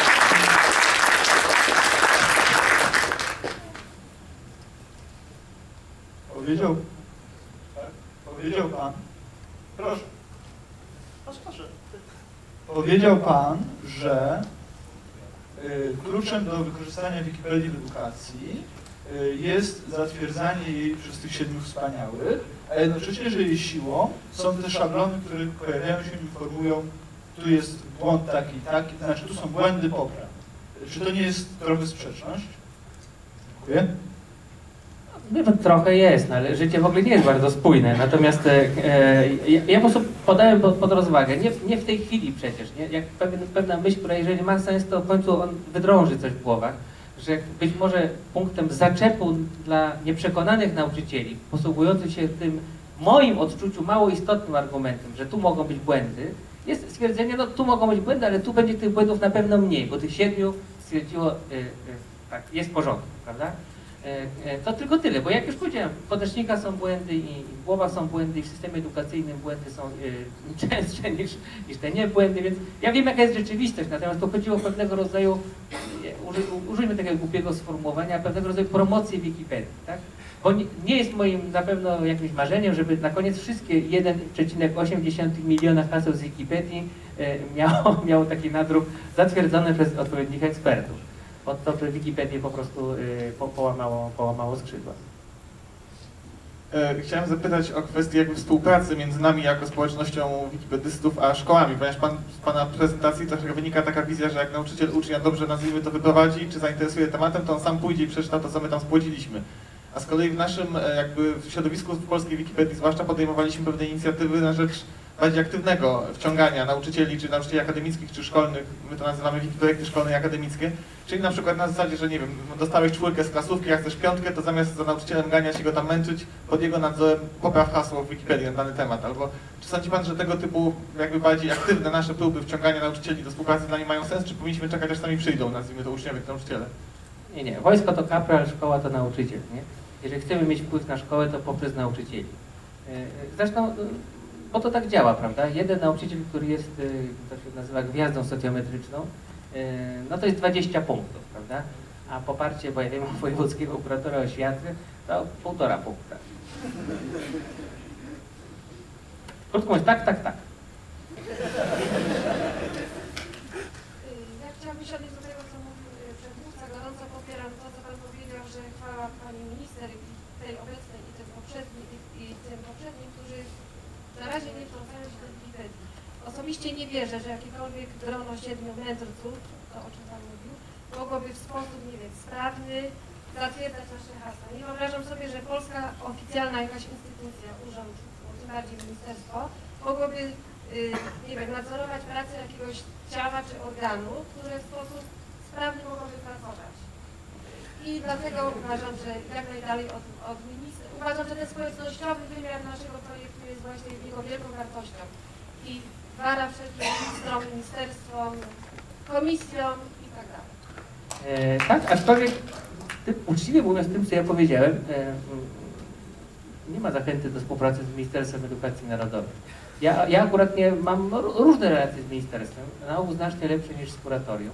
Powiedział pan... Proszę. Powiedział pan, że kluczem do wykorzystania Wikipedii w edukacji jest zatwierdzanie jej przez tych 7 wspaniałych, a jednocześnie, że jej siłą są te szablony, które pojawiają się i informują, tu jest błąd taki i taki, to znaczy tu są błędy popraw. Czy to nie jest trochę sprzeczność? Dziękuję. Trochę jest, no, ale życie w ogóle nie jest bardzo spójne. Natomiast ja po prostu podałem pod rozwagę, nie w tej chwili przecież, nie? Jak pewna myśl, która jeżeli ma sens, to w końcu on wydrąży coś w głowach, że być może punktem zaczepu dla nieprzekonanych nauczycieli, posługujących się tym moim odczuciu mało istotnym argumentem, że tu mogą być błędy, jest stwierdzenie, no tu mogą być błędy, ale tu będzie tych błędów na pewno mniej, bo tych 7 stwierdziło, tak, jest w porządku, prawda? To tylko tyle, bo jak już powiedziałem, w podręcznikach są błędy i w głowach są błędy i w systemie edukacyjnym błędy są częstsze niż te nie błędy, więc ja wiem jaka jest rzeczywistość, natomiast to chodziło o pewnego rodzaju, użyjmy takiego głupiego sformułowania, pewnego rodzaju promocję Wikipedii, tak? Bo nie jest moim na pewno jakimś marzeniem, żeby na koniec wszystkie 1,8 miliona haseł z Wikipedii miało taki nadruk zatwierdzony przez odpowiednich ekspertów. Bo to Wikipedię po prostu połamało skrzydła. Chciałem zapytać o kwestię jakby współpracy między nami jako społecznością wikipedystów a szkołami, ponieważ z Pana prezentacji trochę wynika taka wizja, że jak nauczyciel ucznia dobrze, nazwijmy to, wyprowadzi, czy zainteresuje tematem, to on sam pójdzie i przeczyta to, co my tam spłodziliśmy. A z kolei w naszym jakby w środowisku w polskiej Wikipedii zwłaszcza podejmowaliśmy pewne inicjatywy na rzecz bardziej aktywnego wciągania nauczycieli, czy nauczycieli akademickich, czy szkolnych, my to nazywamy wikiprojekty szkolne i akademickie, czyli na przykład na zasadzie, że nie wiem, dostałeś 4 z klasówki, jak chcesz 5, to zamiast za nauczycielem ganiać się go tam męczyć, pod jego nadzorem popraw hasło w Wikipedii na dany temat, albo czy sądzi Pan, że tego typu jakby bardziej aktywne nasze próby wciągania nauczycieli do współpracy z nami mają sens, czy powinniśmy czekać, aż sami przyjdą, nazwijmy to uczniowie, nauczyciele? Nie. Wojsko to kapral, szkoła to nauczyciel, nie? Jeżeli chcemy mieć wpływ na szkołę, to poprzez nauczycieli. Zresztą, bo to tak działa, prawda? Jeden nauczyciel, który jest, to się nazywa gwiazdą socjometryczną, no to jest 20 punktów, prawda? A poparcie, bo ja wiem, wojewódzkiego kuratora oświaty to 1,5 punkta. Krótko mówiąc, tak. Ja chciałabym się odnieść do tego, co mówił przedmówca. Gorąco popieram to, co Pan powiedział, że chwała Pani Minister i tej obecnej i tym poprzednim, którzy na razie nie wtrącają się do Wikipedii. Osobiście nie wierzę, że jakiekolwiek grono 7 mędrców, to o czym Pan mówił, mogłoby w sposób, nie wiem, sprawny zatwierdzać nasze hasła. Nie wyobrażam sobie, że polska oficjalna jakaś instytucja, urząd, tym bardziej ministerstwo, mogłoby, nie wiem, nadzorować pracę jakiegoś ciała czy organu, które w sposób sprawny mogłoby pracować. I dlatego uważam, że jak najdalej od ministra. Uważam, że ten społecznościowy wymiar naszego projektu jest właśnie jego wielką wartością. I wara wszelkim ministrom, ministerstwom, komisjom i tak dalej. Tak, aczkolwiek uczciwie mówiąc tym, co ja powiedziałem, nie ma zachęty do współpracy z Ministerstwem Edukacji Narodowej. Ja akurat mam różne relacje z ministerstwem, na ogół znacznie lepsze niż z kuratorium.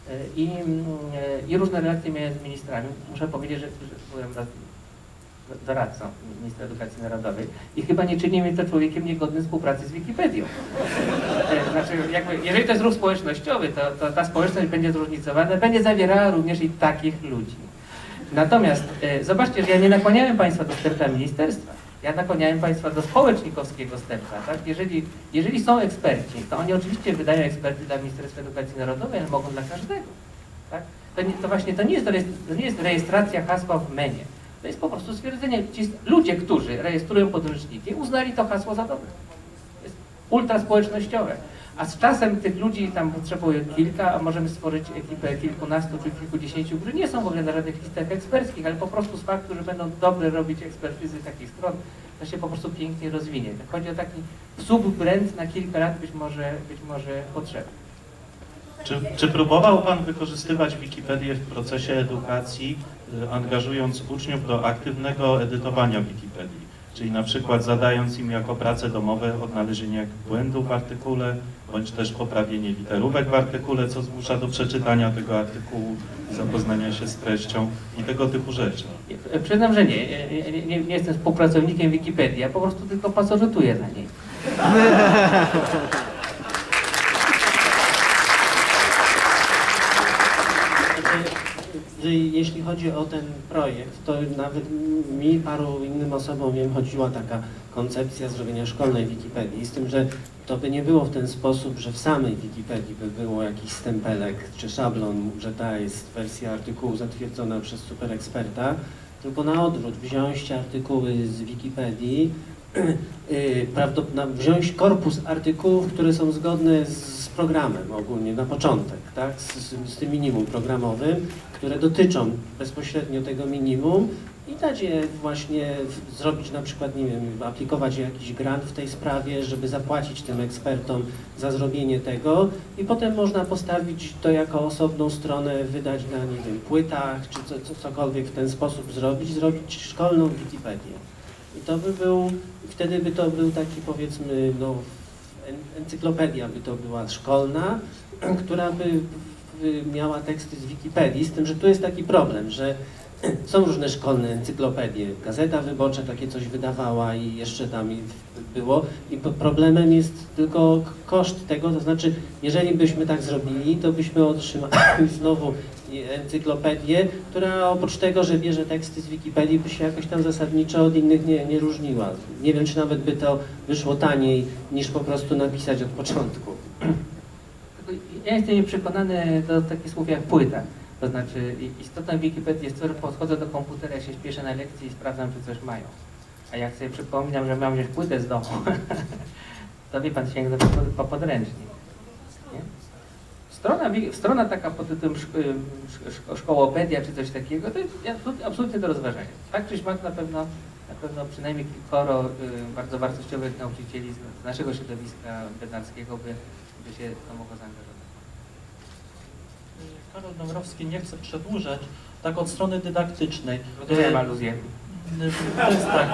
I różne relacje miałem z ministrami. Muszę powiedzieć, że byłem doradcą ministra Edukacji Narodowej i chyba nie czyni mnie to człowiekiem niegodnym współpracy z Wikipedią. Znaczy, jeżeli to jest ruch społecznościowy, to ta społeczność będzie zróżnicowana, będzie zawierała również i takich ludzi. Natomiast zobaczcie, że ja nie nakłaniałem Państwa do stempla ministerstwa. Ja nakłaniałem Państwa do społecznikowskiego stempla. Tak? Jeżeli są eksperci, to oni oczywiście wydają eksperty dla Ministerstwa Edukacji Narodowej, ale mogą dla każdego. Tak? To właśnie to nie jest rejestracja hasła w menu. To jest po prostu stwierdzenie, ci ludzie, którzy rejestrują podręczniki, uznali to hasło za dobre. To jest ultraspołecznościowe. A z czasem tych ludzi tam potrzebuje kilka, a możemy stworzyć ekipę kilkunastu czy kilkudziesięciu, którzy nie są w ogóle na żadnych listach eksperckich, ale po prostu z faktu, że będą dobrze robić ekspertyzy takich stron, to się po prostu pięknie rozwinie. Chodzi o taki subbrand na kilka lat być może potrzebny. Czy próbował Pan wykorzystywać Wikipedię w procesie edukacji, angażując uczniów do aktywnego edytowania Wikipedii? Czyli na przykład zadając im jako prace domowe odnalezienie błędów w artykule, bądź też poprawienie literówek w artykule, co zmusza do przeczytania tego artykułu, zapoznania się z treścią i tego typu rzeczy. Przyznam, że nie jestem współpracownikiem Wikipedii, ja po prostu tylko pasożytuję na niej. Jeśli chodzi o ten projekt, to nawet mi, paru innym osobom, wiem, chodziła taka koncepcja zrobienia szkolnej Wikipedii, z tym, że to by nie było w ten sposób, że w samej Wikipedii by było jakiś stempelek czy szablon, że ta jest wersja artykułu zatwierdzona przez supereksperta, tylko na odwrót, wziąć artykuły z Wikipedii, wziąć korpus artykułów, które są zgodne z programem ogólnie na początek, tak? Z tym minimum programowym, które dotyczą bezpośrednio tego minimum i dać je właśnie, zrobić na przykład, nie wiem, aplikować jakiś grant w tej sprawie, żeby zapłacić tym ekspertom za zrobienie tego i potem można postawić to jako osobną stronę, wydać na, nie wiem, płytach, czy cokolwiek w ten sposób zrobić szkolną Wikipedię. I to by był, wtedy by to był taki, powiedzmy, no, encyklopedia by to była szkolna, która by miała teksty z Wikipedii, z tym, że tu jest taki problem, że są różne szkolne encyklopedie, Gazeta Wyborcza takie coś wydawała i jeszcze tam było i problemem jest tylko koszt tego, to znaczy, jeżeli byśmy tak zrobili, to byśmy otrzymali znowu encyklopedię, która oprócz tego, że bierze teksty z Wikipedii, by się jakoś tam zasadniczo od innych nie różniła. Nie wiem, czy nawet by to wyszło taniej, niż po prostu napisać od początku. Ja jestem przekonany do takich słów jak płyta. To znaczy istotą Wikipedii jest to, że podchodzę do komputera, ja się śpieszę na lekcji i sprawdzam, czy coś mają. A jak sobie przypominam, że mam wziąć płytę z domu, to wie pan, sięgnę po podręcznik. Strona taka pod tytułem szkołopedia czy coś takiego, to jest absolutnie do rozważenia. Tak czy śmak na pewno przynajmniej kilkoro bardzo wartościowych nauczycieli z naszego środowiska bednarskiego by się to mogło zaangażować. Karol Dąbrowski, nie chcę przedłużać, tak od strony dydaktycznej. Rozumiem aluzję. To jest tak.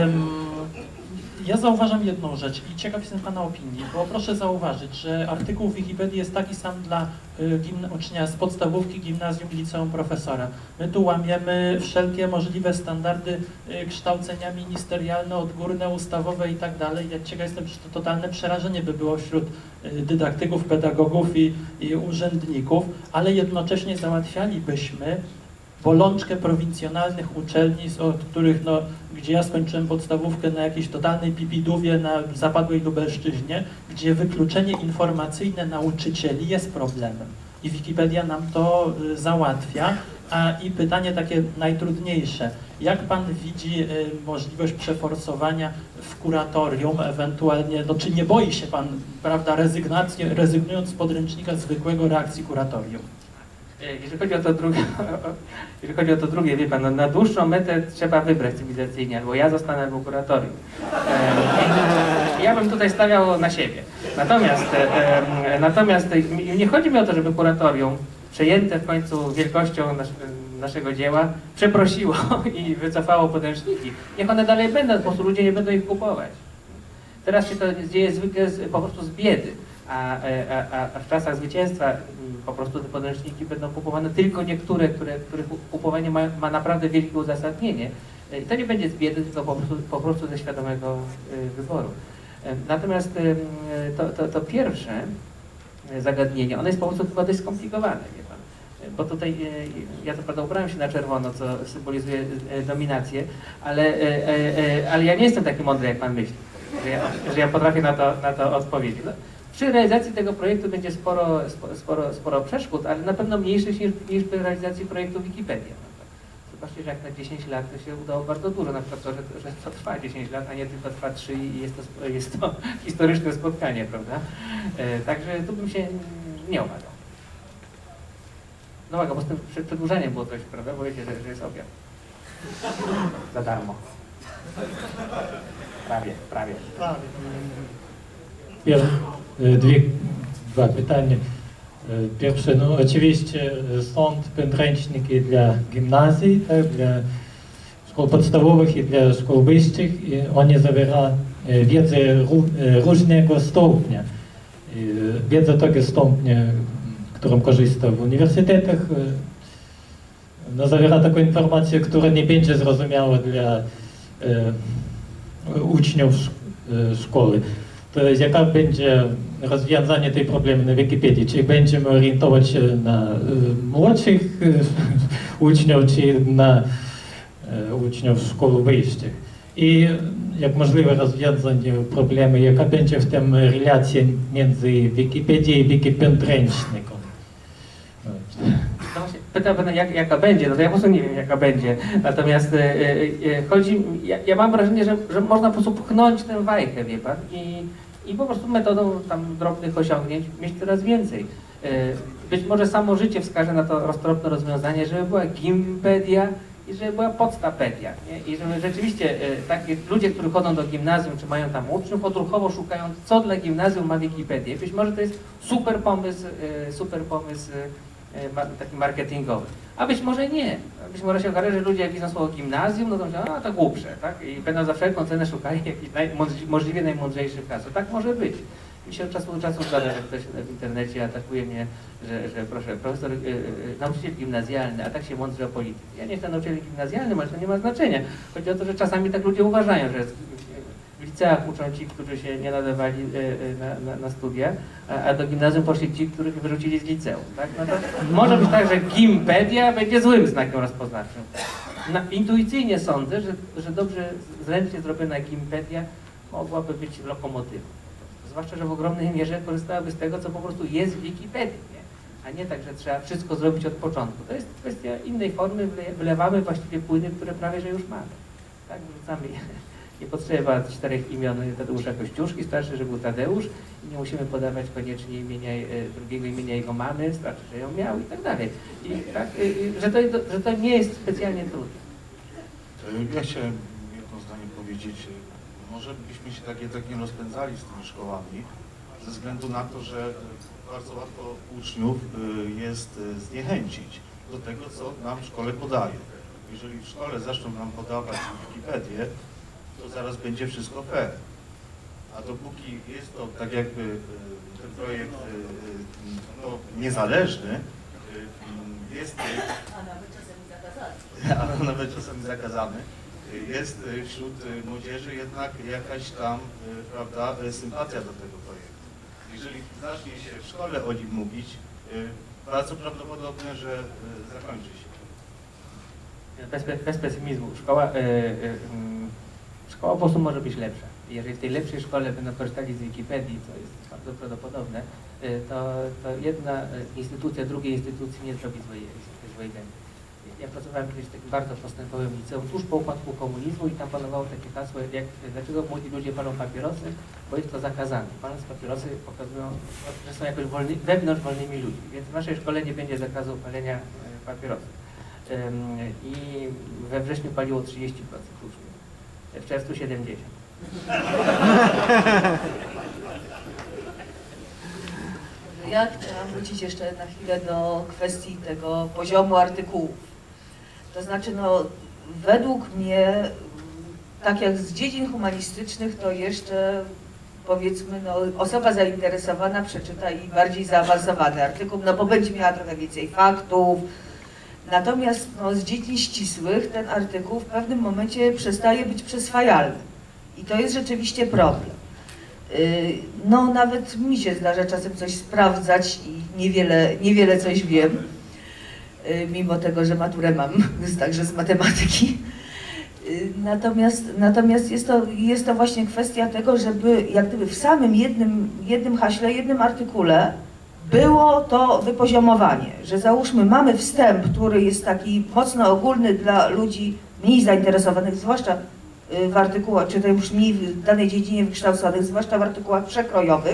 Ja zauważam jedną rzecz i ciekaw jestem Pana opinii, bo proszę zauważyć, że artykuł w Wikipedii jest taki sam dla ucznia z podstawówki, gimnazjum, liceum, profesora. My tu łamiemy wszelkie możliwe standardy kształcenia ministerialne, odgórne, ustawowe i tak dalej. Ja ciekaw jestem, że to totalne przerażenie by było wśród dydaktyków, pedagogów i urzędników, ale jednocześnie załatwialibyśmy bolączkę prowincjonalnych uczelni, od których, no, gdzie ja skończyłem podstawówkę na jakiejś totalnej pipidówie na zapadłej Lubelszczyźnie, gdzie wykluczenie informacyjne nauczycieli jest problemem. I Wikipedia nam to załatwia. I pytanie takie najtrudniejsze. Jak Pan widzi możliwość przeforsowania w kuratorium, ewentualnie, no, czy nie boi się Pan, prawda, rezygnując z podręcznika zwykłego, reakcji kuratorium? Jeżeli chodzi o to drugie, wie pan, no, na dłuższą metę trzeba wybrać cywilizacyjnie, albo ja zostanę albo kuratorium. Ja bym tutaj stawiał na siebie. Natomiast nie chodzi mi o to, żeby kuratorium, przejęte w końcu wielkością naszego dzieła, przeprosiło i wycofało podręczniki. Niech one dalej będą, po prostu ludzie nie będą ich kupować. Teraz się to dzieje zwykle po prostu z biedy. A w czasach zwycięstwa po prostu te podręczniki będą kupowane tylko niektóre, których kupowanie ma naprawdę wielkie uzasadnienie. I to nie będzie z biedy, tylko po prostu ze świadomego wyboru. Natomiast to pierwsze zagadnienie, ono jest po prostu chyba dość skomplikowane, wie pan. Bo tutaj, ja co prawda ubrałem się na czerwono, co symbolizuje dominację, ale ja nie jestem taki mądry, jak pan myśli, że ja potrafię na to odpowiedzieć. No, przy realizacji tego projektu będzie sporo przeszkód, ale na pewno mniejszych niż przy realizacji projektu Wikipedia. Zobaczcie, że jak na 10 lat to się udało bardzo dużo, na przykład to, że to trwa 10 lat, a nie tylko trwa 3 i jest to historyczne spotkanie, prawda? Także tu bym się nie obawiał. No uwaga, bo z tym przedłużeniem było coś, prawda? Bo wiecie, że jest obiad. Za darmo. Prawie. Dwa pytania. Pierwsze, no oczywiście są podręczniki dla gimnazji, tak, dla szkół podstawowych i dla szkół wyższych i one zawierają wiedzę różnego stopnia. Wiedza tego stopnia, którą korzysta w uniwersytetach, no, zawiera taką informację, która nie będzie zrozumiała dla uczniów szkoły. To jaka będzie rozwiązanie tej problemy na Wikipedii? Czy będziemy orientować się na młodszych uczniów, czy na uczniów szkół wyższych? I jak możliwe rozwiązanie problemu, jaka będzie w tym relacja między Wikipedią i Wikipodręcznikiem? pyta pan jaka będzie, no to ja po prostu nie wiem jaka będzie. Natomiast chodzi, ja mam wrażenie, że można po prostu pchnąć tę wajchę, wie pan, i po prostu metodą tam drobnych osiągnięć mieć coraz więcej. Być może samo życie wskaże na to roztropne rozwiązanie, żeby była Gimpedia i żeby była Podstapedia. Nie? I żeby rzeczywiście takie ludzie, którzy chodzą do gimnazjum, czy mają tam uczniów, odruchowo szukają, co dla gimnazjum ma Wikipedię. Być może to jest super pomysł taki marketingowy. A być może nie. Być może się okaże, że ludzie jak widzą słowo gimnazjum, no to myślą, a to głupsze, tak? I będą za wszelką cenę szukali jakichś możliwie najmądrzejszych hasł. Tak może być. Mi się od czasu do czasu zdarza, że ktoś w internecie atakuje mnie, że proszę, profesor, nauczyciel gimnazjalny, a tak się mądrze o polityce. Ja nie jestem nauczycielem gimnazjalnym, ale to nie ma znaczenia. Chodzi o to, że czasami tak ludzie uważają, że w liceach uczą ci, którzy się nie nadawali na studia, a do gimnazjum poszli ci, których wyrzucili z liceum. Tak? No to może być tak, że Gimpedia będzie złym znakiem rozpoznawczym. Intuicyjnie sądzę, że dobrze, zręcznie zrobiona Gimpedia mogłaby być lokomotywą. Zwłaszcza, że w ogromnej mierze korzystałaby z tego, co po prostu jest w Wikipedii, nie? A nie tak, że trzeba wszystko zrobić od początku. To jest kwestia innej formy, wylewamy właściwie płyny, które prawie że już mamy. Tak, wrzucamy je. Nie potrzeba 4 imion Tadeusza Kościuszki, starszy, że był Tadeusz i nie musimy podawać koniecznie drugiego imienia jego mamy, starszy, że ją miał i tak dalej. I tak, że to nie jest specjalnie trudne. Ja chciałem jedno zdanie powiedzieć. Może byśmy się tak nie rozpędzali z tymi szkołami, ze względu na to, że bardzo łatwo uczniów jest zniechęcić do tego, co nam w szkole podaje. Jeżeli w szkole zaczną nam podawać Wikipedię, to zaraz będzie wszystko fair. A dopóki jest to tak jakby ten projekt niezależny, jest... A nawet czasami zakazany. Jest wśród młodzieży jednak jakaś tam, prawda, sympatia do tego projektu. Jeżeli zacznie się w szkole o nim mówić, bardzo prawdopodobne, że zakończy się. Bez pesymizmu. Szkoła po prostu może być lepsza. Jeżeli w tej lepszej szkole będą korzystali z Wikipedii, co jest bardzo prawdopodobne, to jedna instytucja drugiej instytucji nie zrobi złej gęby. Ja pracowałem kiedyś w takim bardzo postępowym liceum tuż po upadku komunizmu i tam panowało takie hasło, dlaczego młodzi ludzie palą papierosy, bo jest to zakazane. Paląc papierosy pokazują, że są jakoś wewnątrz wolnymi ludźmi, więc w naszej szkole nie będzie zakazu palenia papierosów. I we wrześniu paliło 30% uczniów, w czerwcu 70%. Ja chciałam wrócić jeszcze na chwilę do kwestii tego poziomu artykułów. To znaczy, no, według mnie, tak jak z dziedzin humanistycznych, to jeszcze, powiedzmy, no, osoba zainteresowana przeczyta i bardziej zaawansowany artykuł, no bo będzie miała trochę więcej faktów. Natomiast no, z dziedzin ścisłych ten artykuł w pewnym momencie przestaje być przyswajalny. I to jest rzeczywiście problem. No nawet mi się zdarza czasem coś sprawdzać i niewiele coś wiem, mimo tego, że maturę mam także z matematyki. Natomiast jest to właśnie kwestia tego, żeby jak gdyby w samym jednym haśle, jednym artykule było to wypoziomowanie, że załóżmy mamy wstęp, który jest taki mocno ogólny dla ludzi mniej zainteresowanych, zwłaszcza w artykułach, czy to już mniej w danej dziedzinie wykształconych, zwłaszcza w artykułach przekrojowych.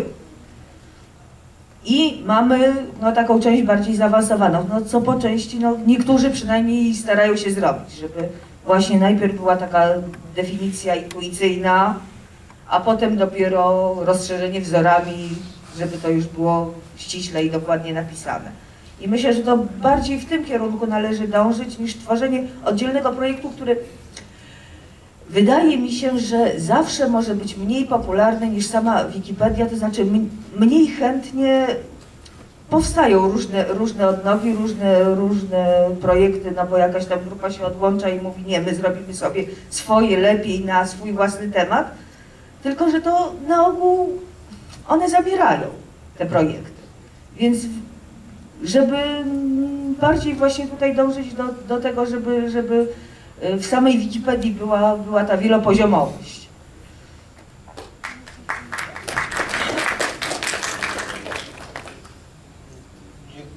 I mamy no, taką część bardziej zaawansowaną, no, co po części no, niektórzy przynajmniej starają się zrobić, żeby właśnie najpierw była taka definicja intuicyjna, a potem dopiero rozszerzenie wzorami, żeby to już było ściśle i dokładnie napisane. I myślę, że to bardziej w tym kierunku należy dążyć niż tworzenie oddzielnego projektu, który wydaje mi się, że zawsze może być mniej popularny niż sama Wikipedia, to znaczy mniej chętnie powstają różne odnogi, różne projekty, no bo jakaś tam grupa się odłącza i mówi nie, my zrobimy sobie swoje lepiej na swój własny temat, tylko że to na ogół one zabierają te projekty. Więc żeby bardziej właśnie tutaj dążyć do tego, żeby w samej Wikipedii była ta wielopoziomowość.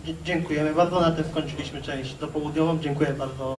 Dziękujemy bardzo. Na tym skończyliśmy część dopołudniową. Dziękuję bardzo.